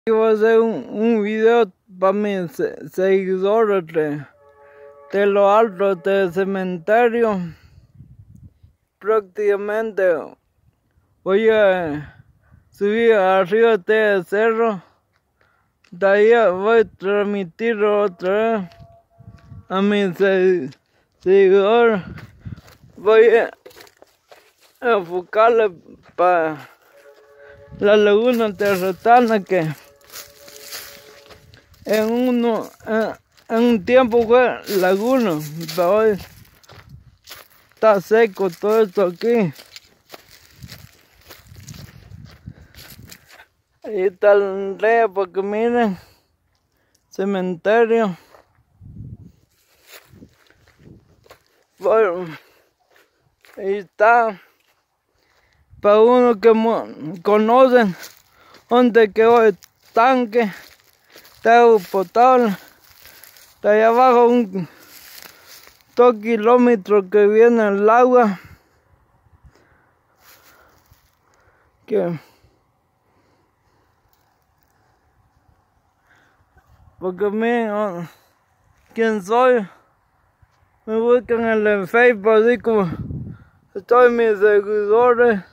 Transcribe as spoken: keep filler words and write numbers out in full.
Voy a hacer un, un video para mis seguidores de, de lo alto del cementerio. Prácticamente voy a subir arriba del cerro. De ahí voy a transmitir otra vez a mis seguidores. Voy a enfocarle para la laguna de Retana, que en, uno, en, en un tiempo fue laguna, pero hoy está seco todo esto aquí. Ahí está el río, porque miren, cementerio. Bueno, ahí está. Para uno que conocen donde quedó el tanque de agua potable, de allá abajo un dos kilómetros que viene el agua, que porque miren quién soy, me buscan en el Facebook, así como estoy mis seguidores.